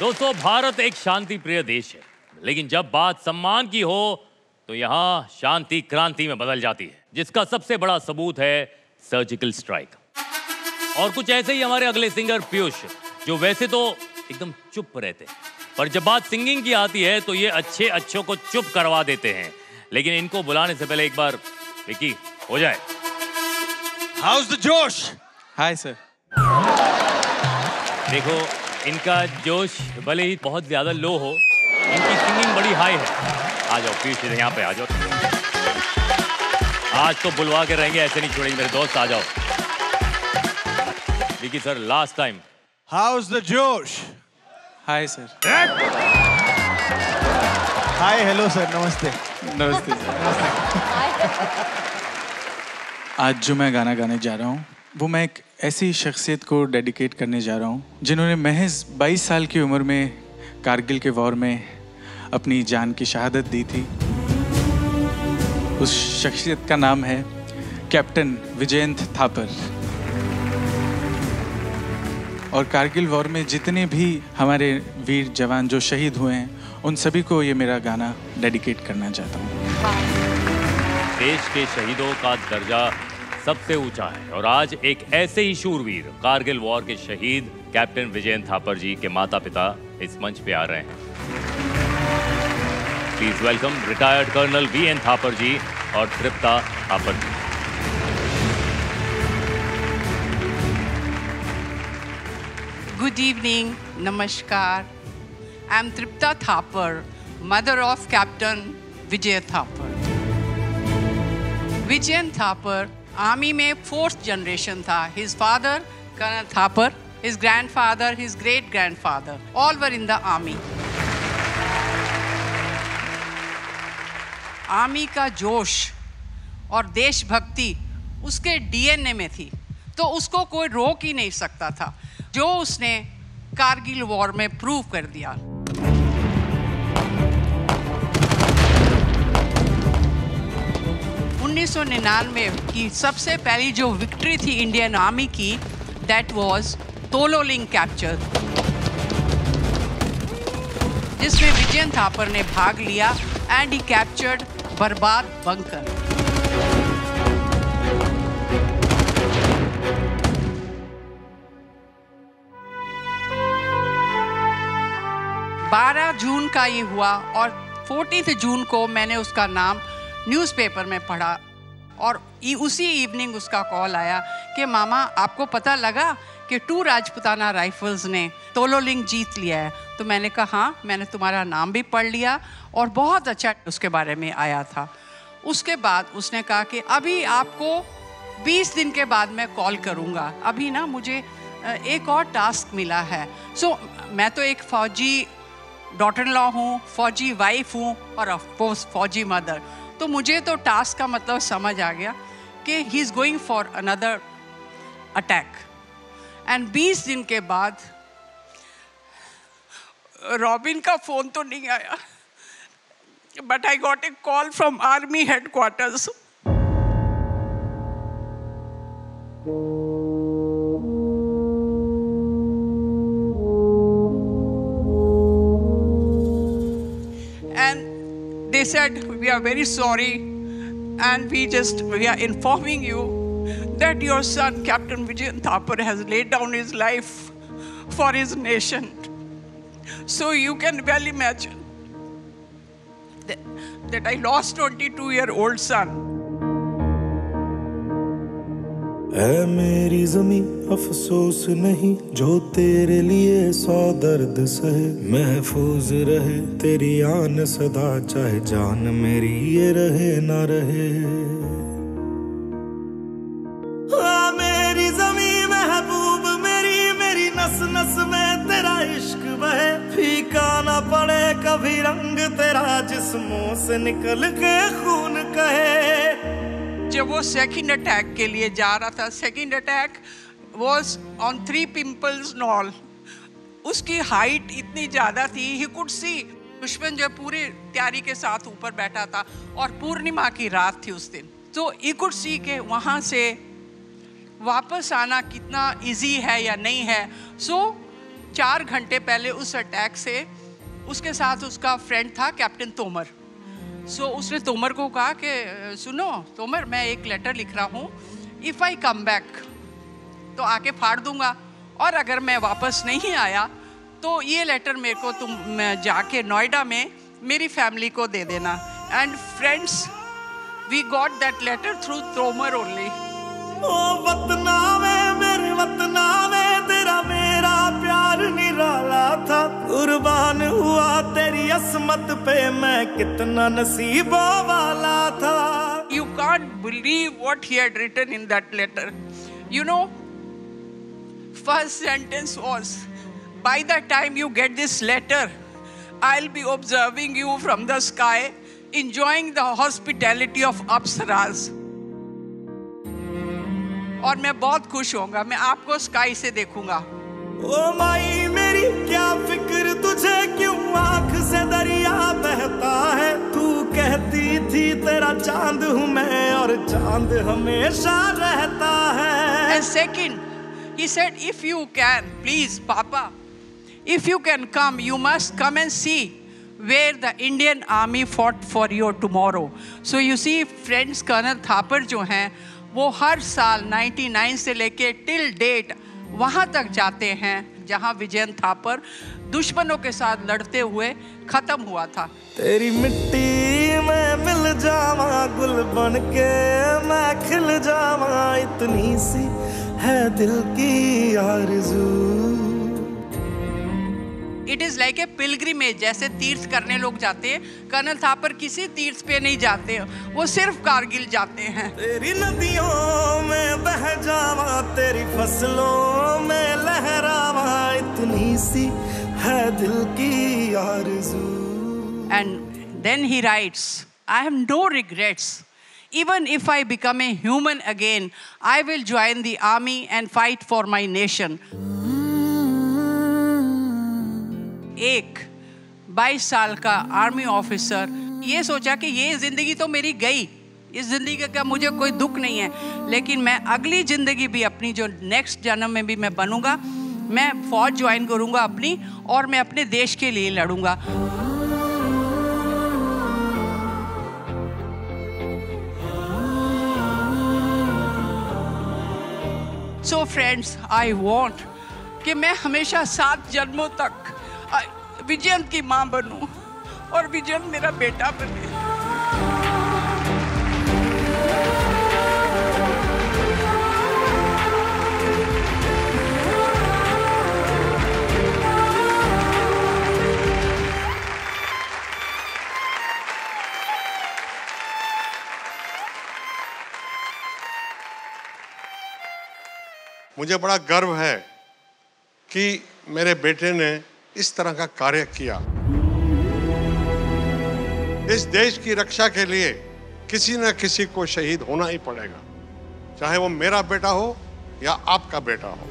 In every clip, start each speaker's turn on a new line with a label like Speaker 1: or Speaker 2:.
Speaker 1: दोस्तों, भारत एक शांति प्रिय देश है, लेकिन जब बात सम्मान की हो तो यहाँ शांति क्रांति में बदल जाती है, जिसका सबसे बड़ा सबूत है सर्जिकल स्ट्राइक। और कुछ ऐसे ही हमारे अगले सिंगर पीयूष, जो वैसे तो एकदम चुप रहते हैं, पर जब बात सिंगिंग की आती है तो ये अच्छों को चुप करवा देते हैं। लेकिन इनको बुलाने से पहले एक बार विकी हो जाए।
Speaker 2: How's the josh?
Speaker 3: Hi sir.
Speaker 1: देखो, इनका जोश भले ही बहुत ज्यादा लो हो, इनकी सिंगिंग बड़ी हाई है। आ जाओ पीयूष, यहाँ पे आ जाओ। आज तो बुलवा के रहेंगे, ऐसे नहीं छोड़ेंगे मेरे दोस्त। आ जाओ Vicky sir, last time.
Speaker 2: How's the josh?
Speaker 3: Hi sir.
Speaker 2: Hi hello sir, नमस्ते।
Speaker 3: नमस्ते सर। आज जो मैं गाना गाने जा रहा हूँ वो मैं एक ऐसी शख्सियत को डेडिकेट करने जा रहा हूँ जिन्होंने महज 22 साल की उम्र में कारगिल के वॉर में अपनी जान की शहादत दी थी। उस शख्सियत का नाम है कैप्टन विजयंत थापर। और कारगिल वॉर में जितने भी हमारे वीर जवान जो शहीद हुए हैं, उन सभी को ये मेरा गाना डेडिकेट करना चाहता हूँ।
Speaker 1: देश के शहीदों का दर्जा सबसे ऊंचा है, और आज एक ऐसे ही शूरवीर, कारगिल वॉर के शहीद कैप्टन विजयंत थापर जी के माता पिता इस मंच पे आ रहे हैं। Please welcome retired colonel VN Thapar ji और तृप्ता थापर जी।
Speaker 4: Good evening, Namaskar. I'm Tripta Thapar, mother of Captain Vijay Thapar. Vijay Thapar, army में 4th generation था. His father, Colonel Thapar, his grandfather, his great-grandfather, all were in the army. Army का जोश और देशभक्ति उसके DNA में थी, तो उसको कोई रोक ही नहीं सकता था, जो उसने कारगिल वॉर में प्रूव कर दिया। उन्नीस 1999 की सबसे पहली जो विक्ट्री थी इंडियन आर्मी की, दैट वाज तोलोलिंग कैप्चर, जिसमें विजयन थापर ने भाग लिया and he captured Barbad bunker. बारह जून का ये हुआ और 14 जून को मैंने उसका नाम न्यूज़पेपर में पढ़ा, और उसी इवनिंग उसका कॉल आया कि मामा आपको पता लगा कि 2 राजपुताना राइफल्स ने तोलोलिंग जीत लिया है। तो मैंने कहा हाँ, मैंने तुम्हारा नाम भी पढ़ लिया और बहुत अच्छा उसके बारे में आया था। उसके बाद उसने कहा कि अभी आपको 20 दिन के बाद मैं कॉल करूँगा, अभी ना मुझे एक और टास्क मिला है। सो मैं तो एक फ़ौजी डॉटर इन लॉ हूँ, फ़ौजी वाइफ हूँ और ऑफ कोर्स फ़ौजी मदर, तो मुझे तो टास्क का मतलब समझ आ गया कि he is going for another attack. And 20 दिन के बाद रॉबिन का फ़ोन तो नहीं आया, but I got a call from army headquarters. They said, we are very sorry and we are informing you that your son, Captain Vijay Thapar, has laid down his life for his nation. So you can well imagine that I lost 22-year-old son.
Speaker 5: ऐ मेरी ज़मीं अफसोस नहीं जो तेरे लिए 100 दर्द सहे, महफूज रहे तेरी आन सदा, चाहे जान मेरी ये रहे ना रहे। आ मेरी ज़मीं महबूब मेरी, मेरी नस नस में तेरा इश्क बहे, फीका ना पड़े कभी रंग तेरा, जिस्मों से निकल के खून कहे।
Speaker 4: जब वो सेकंड अटैक के लिए जा रहा था, second attack was on 3 pimples knoll. उसकी हाइट इतनी ज़्यादा थी, ही कुड सी दुश्मन जो पूरी तैयारी के साथ ऊपर बैठा था, और पूर्णिमा की रात थी उस दिन, तो ही कुड सी के वहाँ से वापस आना कितना इजी है या नहीं है। सो 4 घंटे पहले उस अटैक से उसके साथ उसका फ्रेंड था कैप्टन तोमर। सो उसने तोमर को कहा कि सुनो तोमर, मैं एक लेटर लिख रहा हूँ, इफ़ आई कम बैक तो आके फाड़ दूंगा, और अगर मैं वापस नहीं आया तो ये लेटर मेरे को तुम जाके नोएडा में मेरी फैमिली को दे देना। And friends, we got that letter through Tomar only.
Speaker 5: ओ वतना में मेरे वतना में तेरा मेरा प्यार निराला था, कुर्बान हुआ तेरी असमत पे मैं कितना नसीबों वाला था।
Speaker 4: You can't believe what he had written in that letter. You know, first sentence was, by the time you get this letter, I'll be observing you from the sky, enjoying the hospitality of Apsaras. और मैं बहुत खुश होऊंगा, मैं आपको sky से देखूंगा।
Speaker 5: ओ माई मेरी क्या फिक्र तुझे, क्यों आंख से दरिया बहता है, तू कहती थी तेरा चांद हूँ मैं और चांद हमेशा रहता है।
Speaker 4: And second, he said, if you can, please, Papa, if you can come, you must come and see where the Indian Army fought for you tomorrow. So you see, friends, colonel Thapar जो हैं, वो हर साल 99 से लेके till date वहाँ तक जाते हैं जहाँ विजयन थापर दुश्मनों के साथ लड़ते हुए खत्म हुआ था।
Speaker 5: तेरी मिट्टी में मिल जावा गुल बन के मैं खिल जावा, इतनी सी है दिल की आरज़ू।
Speaker 4: It is like a pilgrimage, जैसे तीर्थ करने लोग जाते हैं। कर्नल थापर किसी तीर्थ पे नहीं जाते, वो सिर्फ कारगिल जाते हैं।
Speaker 5: तेरी नदियों में बह जावा, तेरी फसलों में लहरावा, इतनी सी है दिल की आरज़ू।
Speaker 4: And then he writes, I have no regrets. Even if I become a human again, I will join the army and fight for my nation. एक 22 साल का आर्मी ऑफिसर ये सोचा कि ये ज़िंदगी तो मेरी गई, इस ज़िंदगी का मुझे कोई दुख नहीं है, लेकिन मैं अगली ज़िंदगी भी अपनी जो नेक्स्ट जन्म में भी मैं बनूंगा, मैं फौज ज्वाइन करूंगा अपनी, और मैं अपने देश के लिए लड़ूंगा। So friends, I want कि मैं हमेशा 7 जन्मों तक विजयन की माँ बनूं और विजयन मेरा बेटा बने।
Speaker 6: मुझे बड़ा गर्व है कि मेरे बेटे ने इस तरह का कार्य किया। इस देश की रक्षा के लिए किसी न किसी को शहीद होना ही पड़ेगा, चाहे वो मेरा बेटा हो या आपका बेटा हो।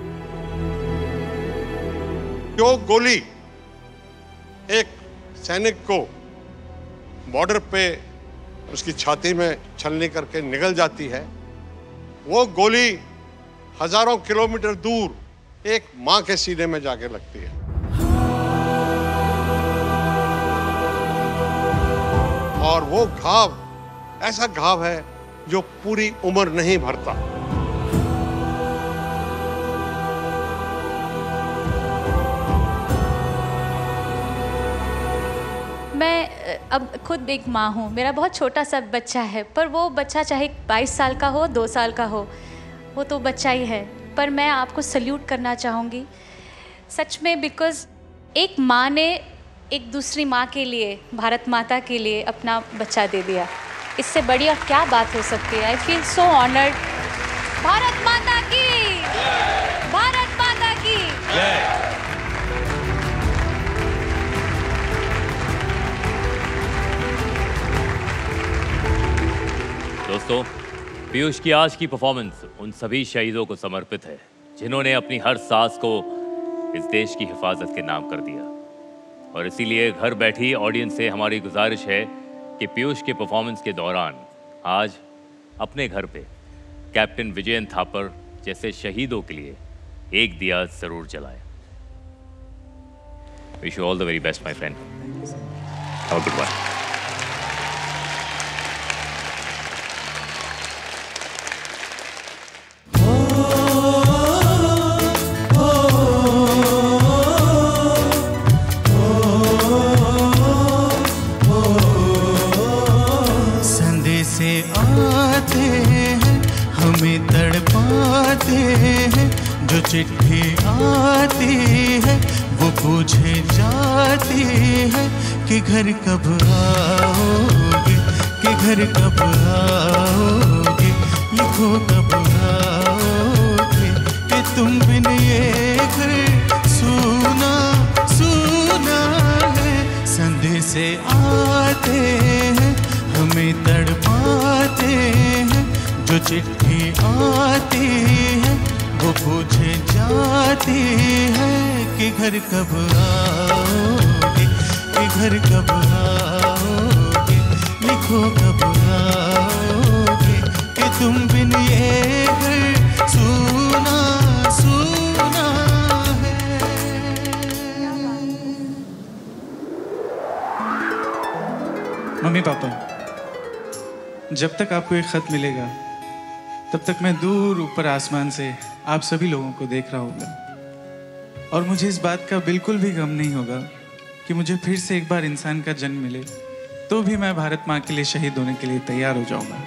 Speaker 6: जो गोली एक सैनिक को बॉर्डर पे उसकी छाती में छलनी करके निगल जाती है, वो गोली हजारों किलोमीटर दूर एक मां के सीने में जाके लगती है, और वो घाव ऐसा घाव है जो पूरी उम्र नहीं भरता।
Speaker 7: मैं अब खुद एक माँ हूँ, मेरा बहुत छोटा सा बच्चा है, पर वो बच्चा चाहे 22 साल का हो, 2 साल का हो, वो तो बच्चा ही है। पर मैं आपको सल्यूट करना चाहूँगी सच में, बिकॉज़ एक माँ ने एक दूसरी माँ के लिए, भारत माता के लिए अपना बच्चा दे दिया। इससे बड़ी और क्या बात हो सकती है। I feel so honoured. Bharat माता की, भारत माता की।
Speaker 1: दोस्तों, पीयूष की आज की परफॉर्मेंस उन सभी शहीदों को समर्पित है जिन्होंने अपनी हर सांस को इस देश की हिफाजत के नाम कर दिया। और इसीलिए घर बैठी ऑडियंस से हमारी गुजारिश है कि पीयूष के परफॉर्मेंस के दौरान आज अपने घर पे कैप्टन विजयन थापर जैसे शहीदों के लिए एक दिया ज़रूर जलाएं। Wish you all the very best, my friend. Have a good one.
Speaker 8: संदेशे आते हैं हमें तड़पाते हैं, जो चिट्ठी आती है वो पूछे जाती है कि घर कब आओगे, कि घर कब आओगे, लिखो कब आओगे, कि तुम बिन ये घर सुना सुना है। संदेशे आते हैं हमें तड़पाते हैं, जो चिट्ठी आती है वो पूछे जाती है कि घर कब आओगे, कि घर कब आओगे, लिखो कब आओगे, कि तुम बिन ये घर सुना सुना है।
Speaker 3: मम्मी पापा, जब तक आपको एक खत मिलेगा तब तक मैं दूर ऊपर आसमान से आप सभी लोगों को देख रहा होगा, और मुझे इस बात का बिल्कुल भी गम नहीं होगा कि मुझे फिर से एक बार इंसान का जन्म मिले, तो भी मैं भारत माँ के लिए शहीद होने के लिए तैयार हो जाऊंगा।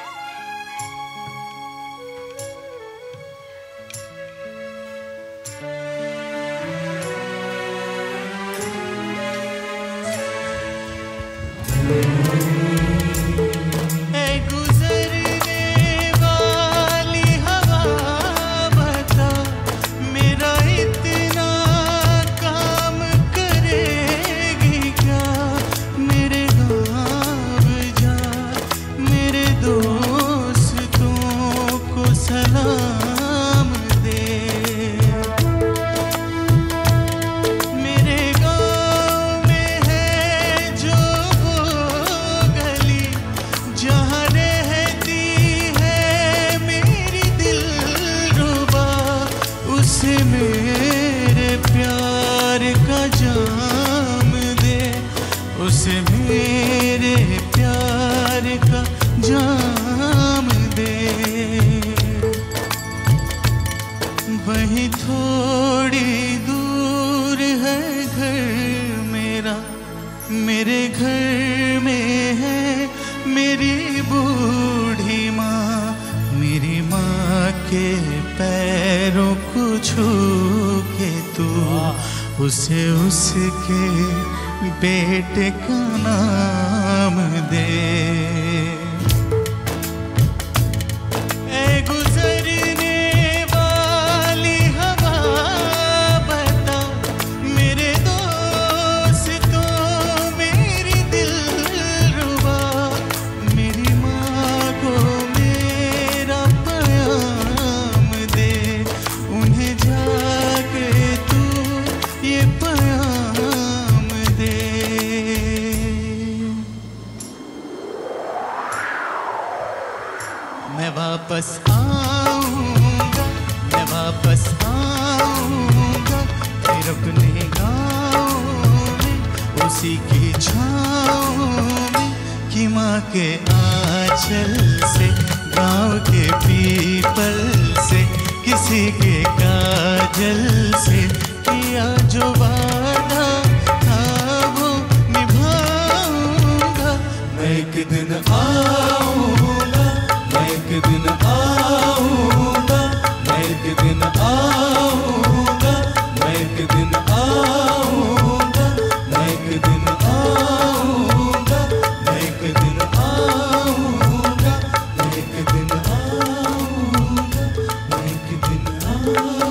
Speaker 8: उसके बेटे का नाम दे। ऐ गुजरने वाली हवा बता, मेरे दोस्तों मेरी दिलरुबा, मेरी माँ को मेरा पैगाम दे, उन्हें जाके तू ये पैगाम दे। मैं वापस आऊंगा, मैं वापस आऊंगा, फिर अपने गाँव में उसी की छाँव में, कि माँ के आंचल से, गाँव के पीपल से, किसी के काजल से किया जो वादा था वो निभाऊंगा। मैं एक दिन आऊंगा, मैं एक दिन आऊंगा, मैं एक दिन आऊंगा, मैं एक दिन आऊंगा, मैं एक दिन आऊंगा, मैं एक दिन आऊंगा, मैं एक दिन आऊंगा, मैं एक दिन आऊंगा।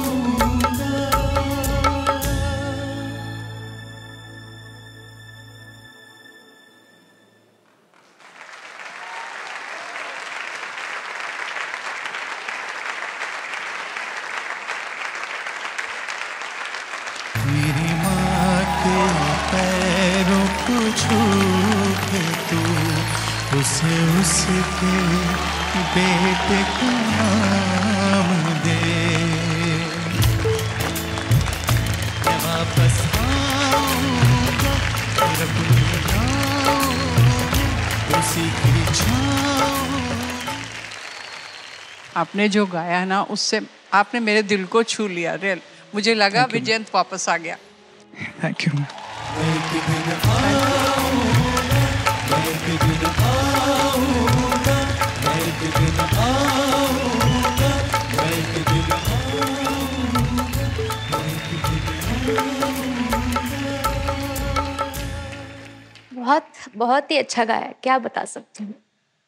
Speaker 8: मेरी माँ के पैरों को छू के तू उसे उसके बेटे का नाम दे। मैं वापस आऊं
Speaker 4: आपने जो गाया ना उससे आपने मेरे दिल को छू लिया रियल। मुझे लगा विजयंत वापस आ गया।
Speaker 3: Thank you.
Speaker 7: बहुत बहुत ही अच्छा गाया, क्या बता सकती हूँ।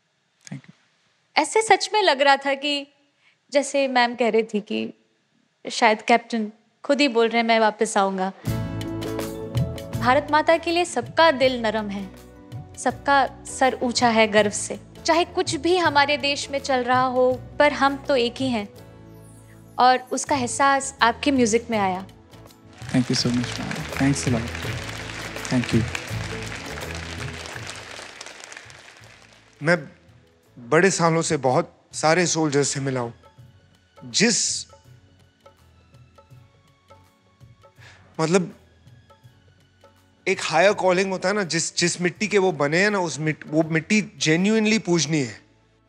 Speaker 7: ऐसे सच में लग रहा था कि जैसे मैम कह रही थी कि शायद कैप्टन खुद ही बोल रहे हैं मैं वापस आऊँगा। भारत माता के लिए सबका दिल नरम है, सबका सर ऊंचा है गर्व से। चाहे कुछ भी हमारे देश में चल रहा हो, पर हम तो एक ही हैं और उसका एहसास आपके म्यूजिक में आया।
Speaker 3: Thank you so much ma'am, thanks a lot, thank you.
Speaker 9: मैं बड़े सालों से बहुत सारे सोल्जर्स से मिला हूं, मतलब एक हायर कॉलिंग होता है ना, जिस मिट्टी के वो बने हैं ना, वो मिट्टी जेन्युइनली पूजनीय है।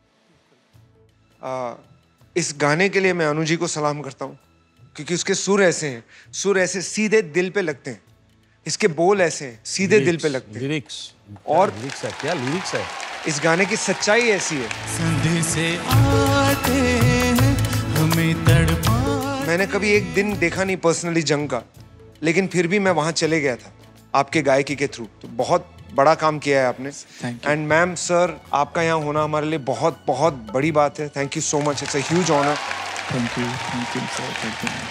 Speaker 9: इस गाने के लिए मैं अनु जी को सलाम करता हूं, क्योंकि उसके सुर ऐसे सीधे दिल पे लगते हैं। इसके बोल ऐसे हैं, सीधे दिल पे लगते हैं। लिरिक्स है, क्या लिरिक्स है। इस गाने की सच्चाई ऐसी है।
Speaker 8: संदेसे आते हैं हमें तड़पा।
Speaker 9: मैंने कभी एक दिन देखा नहीं पर्सनली जंग का, लेकिन फिर भी मैं वहां चले गया था आपके गायकी के थ्रू। तो बहुत बड़ा काम किया है आपने। एंड मैम सर, आपका यहाँ होना हमारे लिए बहुत बहुत बड़ी बात है। Thank you so much, it's a huge honour.
Speaker 3: Thank you sir, thank you.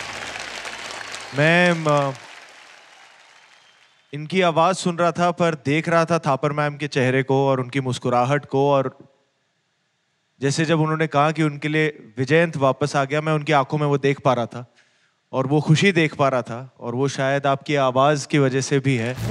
Speaker 2: मैं इनकी आवाज सुन रहा था, पर देख रहा था थापर मैम के चेहरे को और उनकी मुस्कुराहट को, और जैसे जब उन्होंने कहा कि उनके लिए विजयंत वापस आ गया, मैं उनकी आंखों में वो देख पा रहा था और वो खुशी देख पा रहा था, और वो शायद आपकी आवाज की वजह से भी है।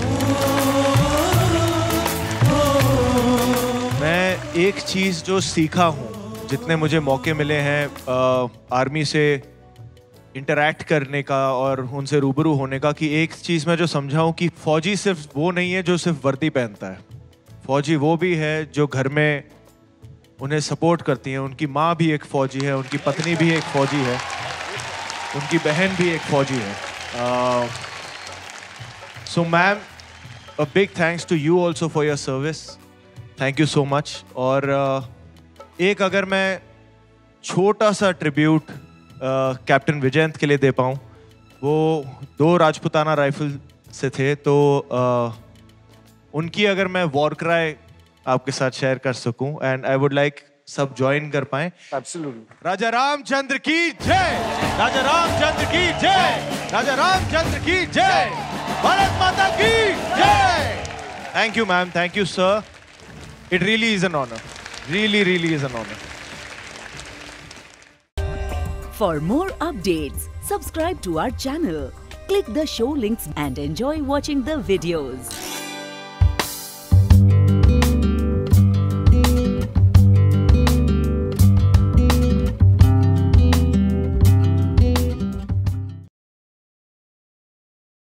Speaker 2: मैं एक चीज जो सीखा हूँ, जितने मुझे मौके मिले हैं आर्मी से इंटरैक्ट करने का और उनसे रूबरू होने का, कि एक चीज मैं जो समझा हूँ कि फौजी सिर्फ वो नहीं है जो सिर्फ वर्दी पहनता है। फौजी वो भी है जो घर में उन्हें सपोर्ट करती है। उनकी माँ भी एक फौजी है, उनकी पत्नी भी एक फौजी है, उनकी बहन भी एक फौजी है। So ma'am, a big thanks to you also for your service. Thank you so much. और एक अगर मैं छोटा सा ट्रिब्यूट कैप्टन विजयंत के लिए दे पाऊँ, वो 2 राजपुताना राइफल से थे, तो उनकी अगर मैं वॉर क्राई आपके साथ शेयर कर सकूं, एंड आई वुड लाइक सब ज्वाइन कर पाए।
Speaker 9: एब्सोल्युटली।
Speaker 2: राजा रामचंद्र की जय, राजा रामचंद्र की जय, राजा रामचंद्र की जय, भारत माता की जय। Thank you ma'am, thank you sir. It really is an honour, really is an honor.
Speaker 10: For more updates, subscribe to our channel, click the show links and enjoy watching the videos.